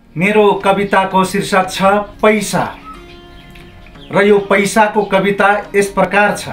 मेरो कविताको शीर्षक छ पैसा र यो पैसाको कविता यस प्रकार छ।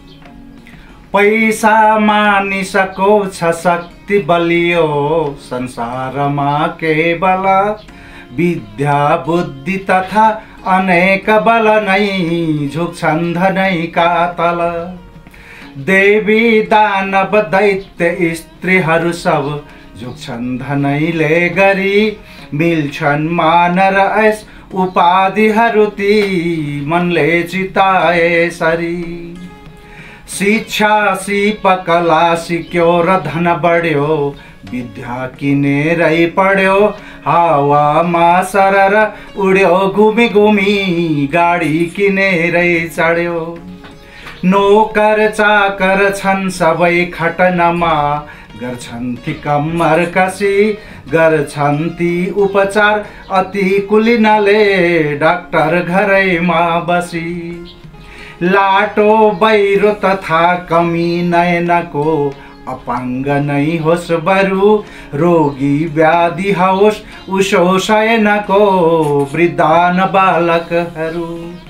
पैसा मानिसको छ शक्ति बलियो, संसारमा केवल विद्या बुद्धि तथा अनेक बल नै झुक्छन् धनैका तल। देवी दानव दैत्य स्त्रीहरू सब झुक्छन् धनैले गरी, मिल्छन् मान र ऐस उपाधिहरू ती मनले जिताए सरी। शिक्षा सिप कला सिक्यो र धन बढ्यो, विद्या किनेरै पढ्यो, हावामा सरर उड्यो घुमी घुमी, गाडी किनेरै चढ्यो। नोकर चाकर छन् सबै खटनमा, गर्छन् ती कम्मर कसी, गर्छन् ती उपचार अति कुलिनले, डाक्टर घरैमा बसी। लाटो बैरो तथा कमी नयनको, अपाङ्ग नै होस् बरु, रोगी व्याधि होस् उसो शयनको, वृद्धान बालकहरू।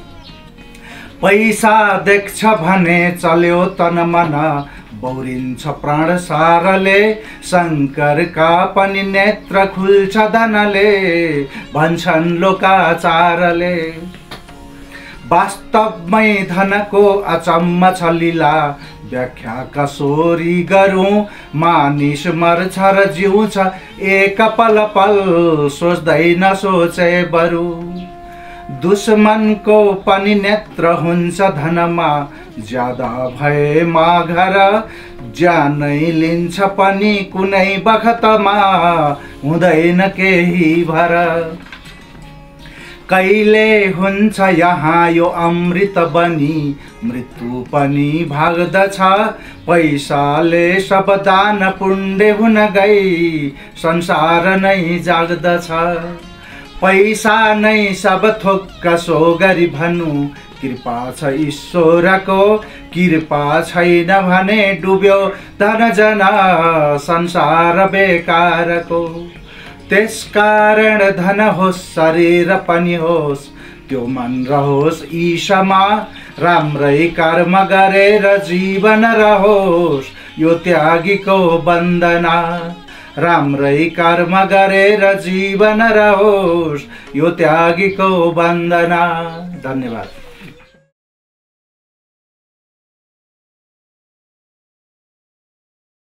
पैसा देख्छ भने चल्यो तन मन, बौरिन्छ प्राण सारले, शङ्करका पनि नेत्र खुल्छ धनले, भन्छन् लोकाचारले। वास्तवमै धनको अचम्म छ लीला, व्याख्या कसोरी गरौँ, मानिस मर्छ र जिउँछ एक पल पल, सोच्दैन सोचे बरु। दुश्मनको पनि नेत्र हुन्छ धनमा, ज्यादा भए माघर ज्यानै लिन्छ पनि कुनै बखतमा, हुँदैन केही भर। कहिले हुन्छ यहाँ यो अमृत बनी, मृत्यु पनि भाग्दछ, पैसाले सब दान पुण्य हुन गई, संसार नै जाग्दछ। पैसा नै सब थोक कसो गरी भनु, कृपा छ ईश्वरको, कृपा छैन भने डुब्यो धन जन संसार बेकारको। त्यसकारण धन होस् शरीर पनि होस्, त्यो मन रहोस् ईशमा, राम्रै कर्म गरेर जीवन रहोस्, यो त्यागीको वन्दना। राम्रै कर्म गरेर जीवन रहोस्, यो त्यागीको वन्दना। धन्यवाद।